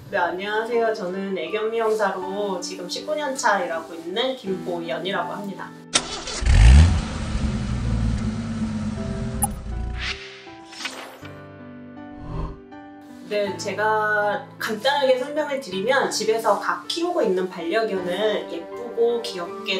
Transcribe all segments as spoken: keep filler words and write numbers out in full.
네, 안녕하세요. 저는 애견 미용사로 지금 십구 년 차 일하고 있는 김보연이라고 합니다. 네, 제가 간단하게 설명을 드리면 집에서 각 키우고 있는 반려견을 예쁘고 귀엽게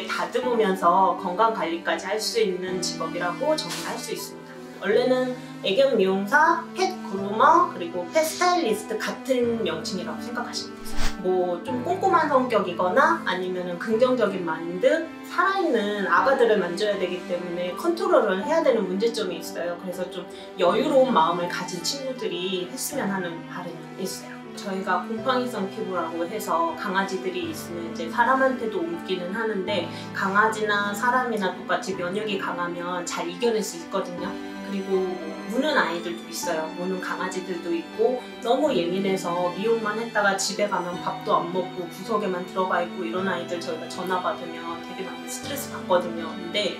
다듬으면서 건강관리까지 할 수 있는 직업이라고 정의할 수 있습니다. 원래는 애견 미용사, 펫 그루머, 그리고 펫 스타일리스트 같은 명칭이라고 생각하시면 돼요. 뭐 좀 꼼꼼한 성격이거나 아니면 긍정적인 마인드, 살아있는 아가들을 만져야 되기 때문에 컨트롤을 해야 되는 문제점이 있어요. 그래서 좀 여유로운 마음을 가진 친구들이 했으면 하는 바람이 있어요. 저희가 곰팡이성 피부라고 해서 강아지들이 있으면 이제 사람한테도 옮기는 하는데, 강아지나 사람이나 똑같이 면역이 강하면 잘 이겨낼 수 있거든요. 그리고 무는 아이들도 있어요. 무는 강아지들도 있고, 너무 예민해서 미용만 했다가 집에 가면 밥도 안 먹고 구석에만 들어가 있고 이런 아이들 저희가 전화 받으면 되게 많이 스트레스 받거든요. 근데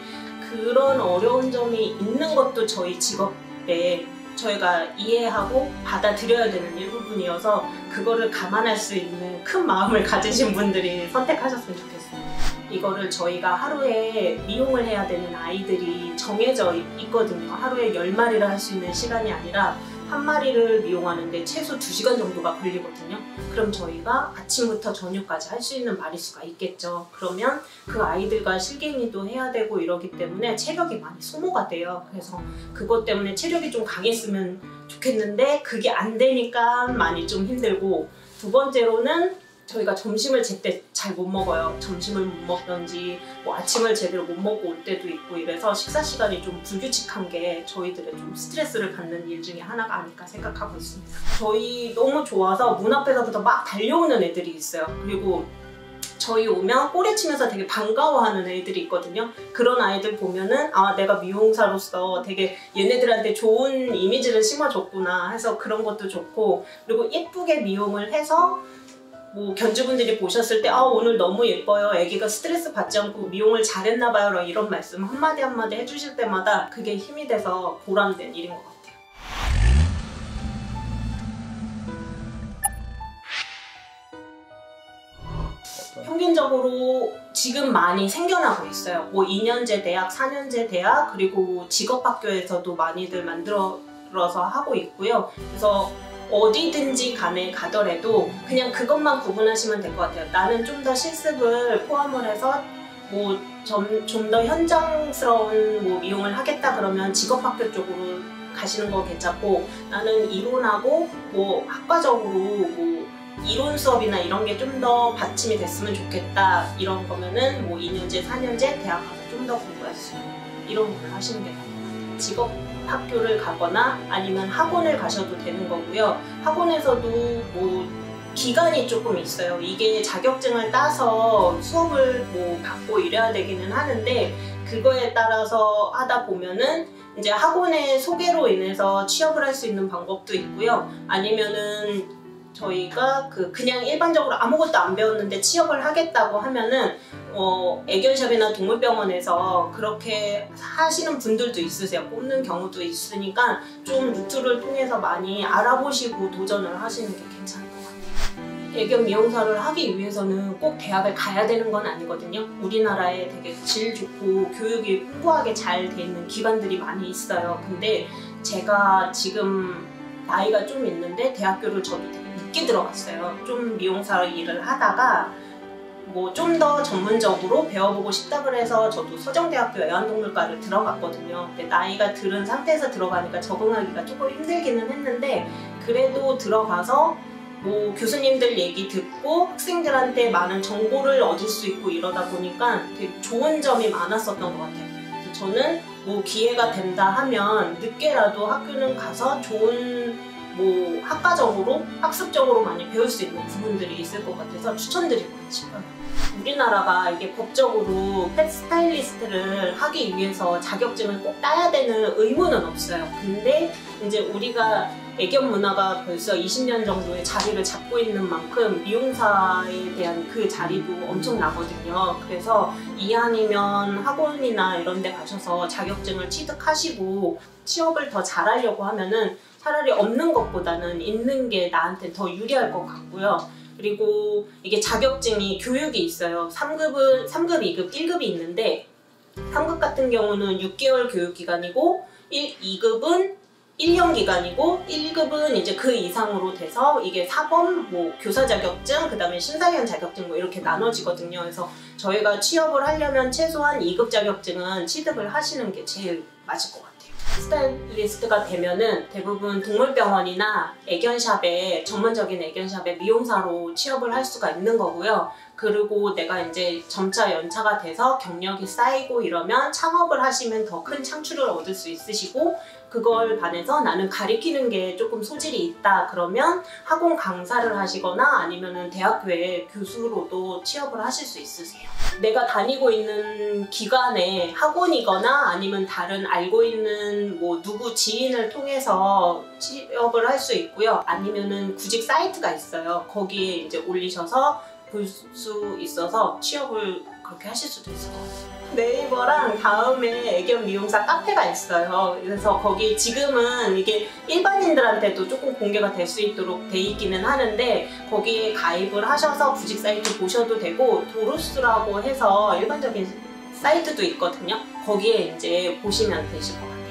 그런 어려운 점이 있는 것도 저희 직업에 저희가 이해하고 받아들여야 되는 일부분이어서 그거를 감안할 수 있는 큰 마음을 가지신 분들이 선택하셨으면 좋겠어요. 이거를 저희가 하루에 미용을 해야 되는 아이들이 정해져 있거든요. 하루에 열 마리를 할 수 있는 시간이 아니라 한 마리를 미용하는데 최소 두 시간 정도가 걸리거든요. 그럼 저희가 아침부터 저녁까지 할 수 있는 마리수가 있겠죠. 그러면 그 아이들과 실갱이도 해야 되고 이러기 때문에 체력이 많이 소모가 돼요. 그래서 그것 때문에 체력이 좀 강했으면 좋겠는데 그게 안 되니까 많이 좀 힘들고, 두 번째로는 저희가 점심을 제때 잘 못 먹어요. 점심을 못 먹던지 뭐 아침을 제대로 못 먹고 올 때도 있고, 이래서 식사 시간이 좀 불규칙한 게 저희들의 좀 스트레스를 받는 일 중에 하나가 아닐까 생각하고 있습니다. 저희 너무 좋아서 문 앞에서부터 막 달려오는 애들이 있어요. 그리고 저희 오면 꼬리치면서 되게 반가워하는 애들이 있거든요. 그런 아이들 보면은 아, 내가 미용사로서 되게 얘네들한테 좋은 이미지를 심어줬구나 해서 그런 것도 좋고, 그리고 예쁘게 미용을 해서 뭐 견주분들이 보셨을 때 아, 오늘 너무 예뻐요, 애기가 스트레스 받지 않고 미용을 잘했나 봐요, 이런 말씀 한마디 한마디 해주실 때마다 그게 힘이 돼서 보람된 일인 것 같아요. 평균적으로 지금 많이 생겨나고 있어요. 뭐 이 년제 대학, 사 년제 대학, 그리고 직업학교에서도 많이들 만들어서 하고 있고요. 그래서 어디든지 간에 가더라도 그냥 그것만 구분하시면 될 것 같아요. 나는 좀 더 실습을 포함을 해서 뭐 좀 더 현장스러운 뭐 미용을 하겠다 그러면 직업학교 쪽으로 가시는 거 괜찮고, 나는 이론하고 뭐 학과적으로 뭐 이론 수업이나 이런 게 좀 더 받침이 됐으면 좋겠다 이런 거면은 뭐 이 년제, 사 년제 대학 가서 좀 더 공부할 수 있는 이런 걸 하시는 게 나아요. 직업 학교를 가거나 아니면 학원을 가셔도 되는 거고요. 학원에서도 뭐 기간이 조금 있어요. 이게 자격증을 따서 수업을 뭐 받고 이래야 되기는 하는데, 그거에 따라서 하다 보면은 이제 학원의 소개로 인해서 취업을 할 수 있는 방법도 있고요. 아니면은 저희가 그 그냥 일반적으로 아무것도 안 배웠는데 취업을 하겠다고 하면은 어, 애견샵이나 동물병원에서 그렇게 하시는 분들도 있으세요. 뽑는 경우도 있으니까 좀 루트를 통해서 많이 알아보시고 도전을 하시는 게 괜찮을 것 같아요. 애견 미용사를 하기 위해서는 꼭 대학을 가야 되는 건 아니거든요. 우리나라에 되게 질 좋고 교육이 풍부하게 잘 돼 있는 기관들이 많이 있어요. 근데 제가 지금 나이가 좀 있는데 대학교를 저도 되게 늦게 들어갔어요. 좀 미용사 일을 하다가 뭐 좀 더 전문적으로 배워보고 싶다 그래서 저도 서정대학교 애완동물과를 들어갔거든요. 근데 나이가 들은 상태에서 들어가니까 적응하기가 조금 힘들기는 했는데, 그래도 들어가서 뭐 교수님들 얘기 듣고 학생들한테 많은 정보를 얻을 수 있고 이러다 보니까 되게 좋은 점이 많았었던 것 같아요. 그래서 저는 뭐 기회가 된다 하면 늦게라도 학교는 가서 좋은 뭐 학과적으로, 학습적으로 많이 배울 수 있는 부분들이 있을 것 같아서 추천드리고 싶어요. 우리나라가 이게 법적으로 펫 스타일리스트를 하기 위해서 자격증을 꼭 따야 되는 의무는 없어요. 근데 이제 우리가 애견 문화가 벌써 이십 년 정도의 자리를 잡고 있는 만큼 미용사에 대한 그 자리도 엄청나거든요. 그래서 이왕이면 학원이나 이런 데 가셔서 자격증을 취득하시고 취업을 더 잘하려고 하면은 차라리 없는 것보다는 있는 게 나한테 더 유리할 것 같고요. 그리고 이게 자격증이 교육이 있어요. 삼 급은 삼 급, 이 급, 일 급이 있는데 삼 급 같은 경우는 육 개월 교육기간이고 이 급은 일 년 기간이고 일 급은 이제 그 이상으로 돼서 이게 사범, 뭐 교사 자격증, 그 다음에 심사위원 자격증 뭐 이렇게 나눠지거든요. 그래서 저희가 취업을 하려면 최소한 이 급 자격증은 취득을 하시는 게 제일 맞을 것 같아요. 스타일리스트가 되면은 대부분 동물병원이나 애견샵에, 전문적인 애견샵에 미용사로 취업을 할 수가 있는 거고요. 그리고 내가 이제 점차 연차가 돼서 경력이 쌓이고 이러면 창업을 하시면 더 큰 창출을 얻을 수 있으시고, 그걸 반해서 나는 가리키는 게 조금 소질이 있다 그러면 학원 강사를 하시거나 아니면은 대학교에 교수로도 취업을 하실 수 있으세요. 내가 다니고 있는 기관에 학원이거나 아니면 다른 알고 있는 뭐 누구 지인을 통해서 취업을 할 수 있고요. 아니면은 구직 사이트가 있어요. 거기에 이제 올리셔서 볼 수 있어서 취업을 그렇게 하실 수도 있을 것 같아요. 네이버랑 다음에 애견 미용사 카페가 있어요. 그래서 거기 지금은 이게 일반인들한테도 조금 공개가 될 수 있도록 돼 있기는 하는데 거기에 가입을 하셔서 구직 사이트 보셔도 되고, 도로스라고 해서 일반적인 사이트도 있거든요. 거기에 이제 보시면 되실 것 같아요.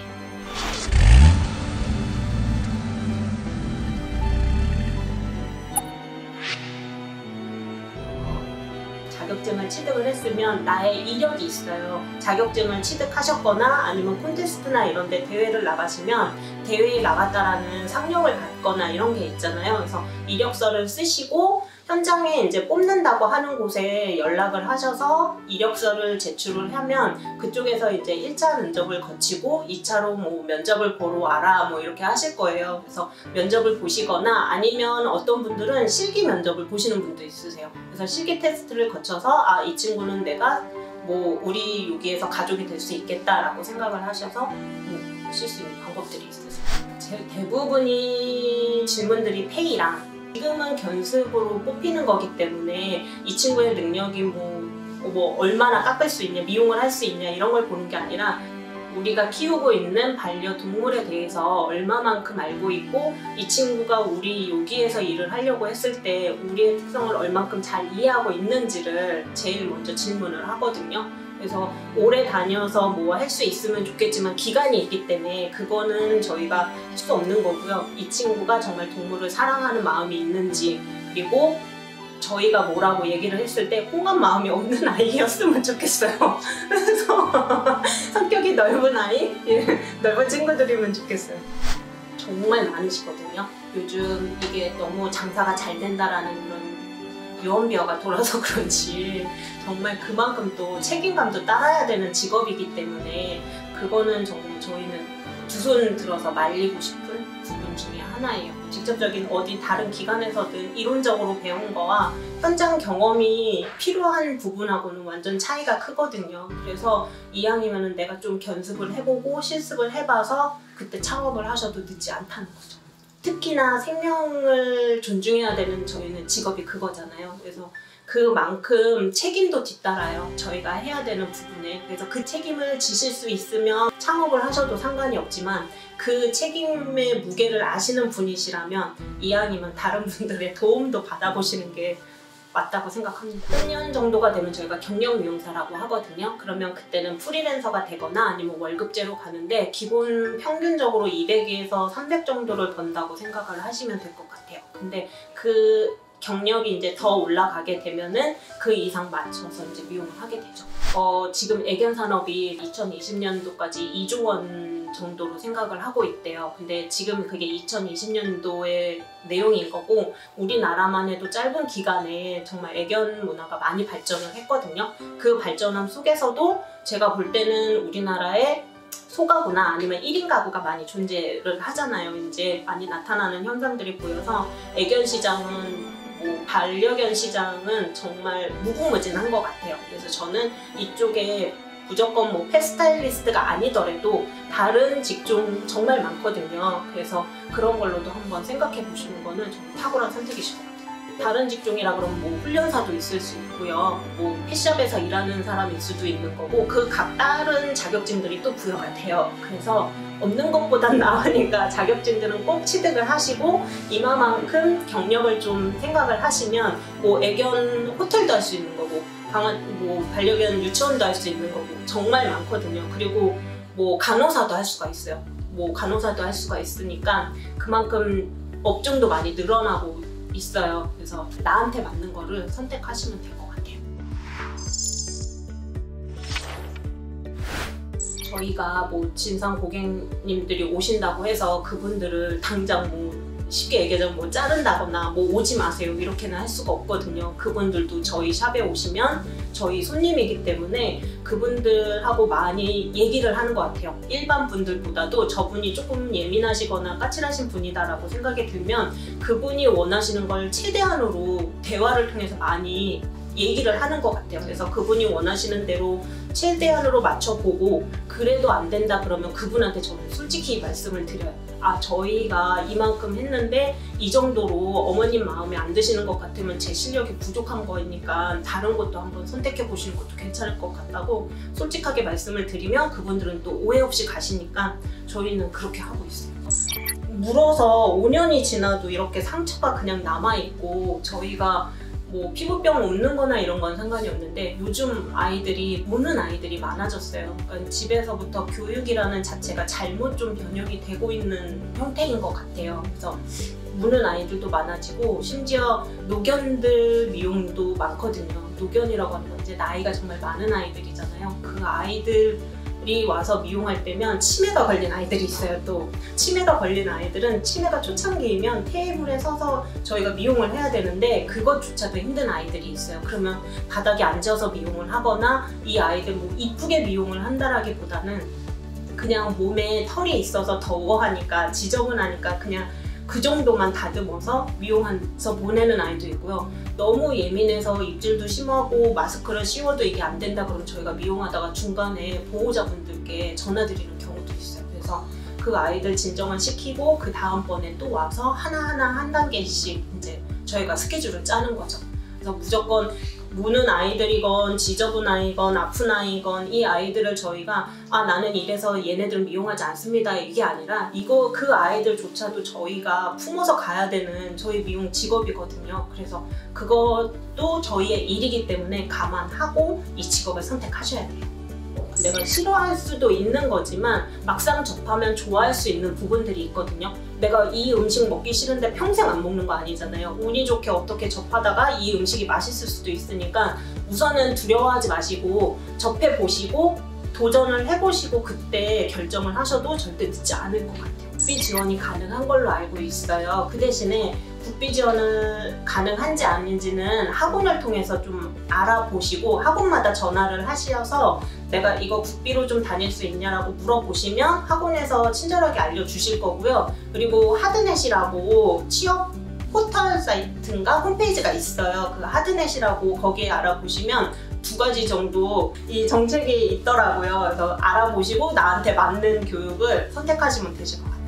자격증을 취득을 했으면 나의 이력이 있어요. 자격증을 취득하셨거나 아니면 콘테스트나 이런 데 대회를 나가시면 대회에 나갔다라는 상용을 받거나 이런 게 있잖아요. 그래서 이력서를 쓰시고 현장에 이제 뽑는다고 하는 곳에 연락을 하셔서 이력서를 제출을 하면 그쪽에서 이제 일 차 면접을 거치고 이 차로 뭐 면접을 보러 와라 뭐 이렇게 하실 거예요. 그래서 면접을 보시거나 아니면 어떤 분들은 실기 면접을 보시는 분도 있으세요. 그래서 실기 테스트를 거쳐서 아, 이 친구는 내가 뭐 우리 여기에서 가족이 될 수 있겠다라고 생각을 하셔서 음, 하실 수 있는 방법들이 있으세요. 제 대부분이 질문들이 페이랑 지금은 견습으로 뽑히는 거기 때문에 이 친구의 능력이 뭐, 뭐 얼마나 깎을 수 있냐, 미용을 할 수 있냐 이런 걸 보는 게 아니라 우리가 키우고 있는 반려동물에 대해서 얼마만큼 알고 있고 이 친구가 우리 여기에서 일을 하려고 했을 때 우리의 특성을 얼만큼 잘 이해하고 있는지를 제일 먼저 질문을 하거든요. 그래서 오래 다녀서 뭐 할 수 있으면 좋겠지만 기간이 있기 때문에 그거는 저희가 할 수 없는 거고요. 이 친구가 정말 동물을 사랑하는 마음이 있는지, 그리고 저희가 뭐라고 얘기를 했을 때 홍한 마음이 없는 아이였으면 좋겠어요. 그래서 성격이 넓은 아이? 넓은 친구들이면 좋겠어요. 정말 많으시거든요. 요즘 이게 너무 장사가 잘 된다라는 그런 유언비어가 돌아서 그런지 정말 그만큼 또 책임감도 따라야 되는 직업이기 때문에 그거는 정말 저희는 두 손 들어서 말리고 싶은 부분 중에 하나예요. 직접적인 어디 다른 기관에서든 이론적으로 배운 거와 현장 경험이 필요한 부분하고는 완전 차이가 크거든요. 그래서 이왕이면 내가 좀 견습을 해보고 실습을 해봐서 그때 창업을 하셔도 늦지 않다는 거죠. 특히나 생명을 존중해야 되는 저희는 직업이 그거잖아요. 그래서 그만큼 책임도 뒤따라요. 저희가 해야 되는 부분에. 그래서 그 책임을 지실 수 있으면 창업을 하셔도 상관이 없지만 그 책임의 무게를 아시는 분이시라면 이왕이면 다른 분들의 도움도 받아보시는 게 맞다고 생각합니다. 일 년 정도가 되면 저희가 경력 미용사라고 하거든요. 그러면 그때는 프리랜서가 되거나 아니면 월급제로 가는데 기본 평균적으로 이백에서 삼백 정도를 번다고 생각을 하시면 될 것 같아요. 근데 그 경력이 이제 더 올라가게 되면은 그 이상 맞춰서 이제 미용을 하게 되죠. 어, 지금 애견 산업이 이천이십 년도까지 이조 원 정도로 생각을 하고 있대요. 근데 지금 그게 이천이십 년도의 내용인 거고 우리나라만 해도 짧은 기간에 정말 애견 문화가 많이 발전을 했거든요. 그 발전함 속에서도 제가 볼 때는 우리나라에 소가구나 아니면 일 인 가구가 많이 존재를 하잖아요. 이제 많이 나타나는 현상들이 보여서 애견 시장은 뭐 반려견 시장은 정말 무궁무진한 것 같아요. 그래서 저는 이쪽에 무조건 뭐 펫스타일리스트가 아니더라도 다른 직종 정말 많거든요. 그래서 그런 걸로도 한번 생각해 보시는 거는 정말 탁월한 선택이실 것 같아요. 다른 직종이라 그러면 뭐 훈련사도 있을 수 있고요. 뭐 펫샵에서 일하는 사람일 수도 있는 거고 그 각 다른 자격증들이 또 부여가 돼요. 그래서 없는 것보단 나으니까 자격증들은 꼭 취득을 하시고 이만큼 경력을 좀 생각을 하시면 뭐 애견 호텔도 할 수 있는 거고 강한 뭐 반려견 유치원도 할 수 있는 거고 정말 많거든요. 그리고 뭐 간호사도 할 수가 있어요. 뭐 간호사도 할 수가 있으니까 그만큼 업종도 많이 늘어나고 있어요. 그래서 나한테 맞는 거를 선택하시면 될 것 같아요. 저희가 뭐 진상 고객님들이 오신다고 해서 그분들을 당장 뭐 쉽게 얘기하자면 뭐 자른다거나 뭐 오지 마세요 이렇게는 할 수가 없거든요. 그분들도 저희 샵에 오시면 저희 손님이기 때문에 그분들하고 많이 얘기를 하는 것 같아요. 일반 분들보다도 저분이 조금 예민하시거나 까칠하신 분이다라고 생각이 들면 그분이 원하시는 걸 최대한으로 대화를 통해서 많이 얘기를 하는 것 같아요. 그래서 그분이 원하시는 대로 최대한으로 맞춰보고 그래도 안 된다 그러면 그분한테 저는 솔직히 말씀을 드려요. 아 저희가 이만큼 했는데 이 정도로 어머님 마음에 안 드시는 것 같으면 제 실력이 부족한 거니까 다른 것도 한번 선택해 보시는 것도 괜찮을 것 같다고 솔직하게 말씀을 드리면 그분들은 또 오해 없이 가시니까 저희는 그렇게 하고 있어요. 물어서 오 년이 지나도 이렇게 상처가 그냥 남아있고 저희가 뭐 피부병 옮는 거나 이런 건 상관이 없는데 요즘 아이들이 무는 아이들이 많아졌어요. 그러니까 집에서부터 교육이라는 자체가 잘못 좀 변형이 되고 있는 형태인 것 같아요. 그래서 무는 아이들도 많아지고 심지어 노견들 미용도 많거든요. 노견이라고 하는 건 이제 나이가 정말 많은 아이들이잖아요. 그 아이들 이 와서 미용할 때면 치매가 걸린 아이들이 있어요. 또 치매가 걸린 아이들은 치매가 초창기이면 테이블에 서서 저희가 미용을 해야 되는데 그것조차도 힘든 아이들이 있어요. 그러면 바닥에 앉아서 미용을 하거나 이 아이들 뭐 이쁘게 미용을 한다라기보다는 그냥 몸에 털이 있어서 더워하니까 지저분하니까 그냥 그 정도만 다듬어서 미용해서 보내는 아이도 있고요. 너무 예민해서 입질도 심하고 마스크를 씌워도 이게 안 된다 그러면 저희가 미용하다가 중간에 보호자분들께 전화드리는 경우도 있어요. 그래서 그 아이들 진정을 시키고 그 다음번에 또 와서 하나하나 한 단계씩 이제 저희가 스케줄을 짜는 거죠. 그래서 무조건 무는 아이들이건 지저분 아이건 아픈 아이건 이 아이들을 저희가 아 나는 이래서 얘네들 미용하지 않습니다 이게 아니라 이거 그 아이들조차도 저희가 품어서 가야 되는 저희 미용 직업이거든요. 그래서 그것도 저희의 일이기 때문에 감안하고 이 직업을 선택하셔야 돼요. 내가 싫어할 수도 있는 거지만 막상 접하면 좋아할 수 있는 부분들이 있거든요. 내가 이 음식 먹기 싫은데 평생 안 먹는 거 아니잖아요. 운이 좋게 어떻게 접하다가 이 음식이 맛있을 수도 있으니까 우선은 두려워하지 마시고 접해보시고 도전을 해보시고 그때 결정을 하셔도 절대 늦지 않을 것 같아요. 국비 지원이 가능한 걸로 알고 있어요. 그 대신에 국비 지원을 가능한지 아닌지는 학원을 통해서 좀 알아보시고 학원마다 전화를 하셔서 내가 이거 국비로 좀 다닐 수 있냐라고 물어보시면 학원에서 친절하게 알려주실 거고요. 그리고 하드넷이라고 취업 포털 사이트인가 홈페이지가 있어요. 그 하드넷이라고 거기에 알아보시면 두 가지 정도 이 정책이 있더라고요. 그래서 알아보시고 나한테 맞는 교육을 선택하시면 되실 것 같아요.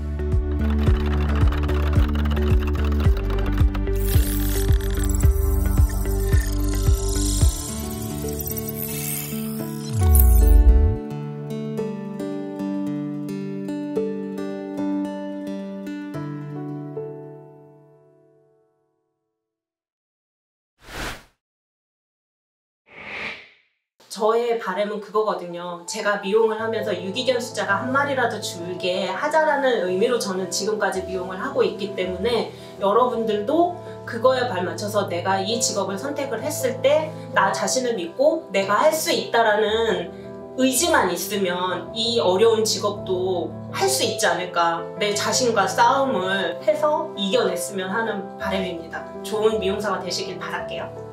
저의 바람은 그거거든요. 제가 미용을 하면서 유기견 숫자가 한 마리라도 줄게 하자라는 의미로 저는 지금까지 미용을 하고 있기 때문에 여러분들도 그거에 발맞춰서 내가 이 직업을 선택을 했을 때 나 자신을 믿고 내가 할 수 있다라는 의지만 있으면 이 어려운 직업도 할 수 있지 않을까. 내 자신과 싸움을 해서 이겨냈으면 하는 바람입니다. 좋은 미용사가 되시길 바랄게요.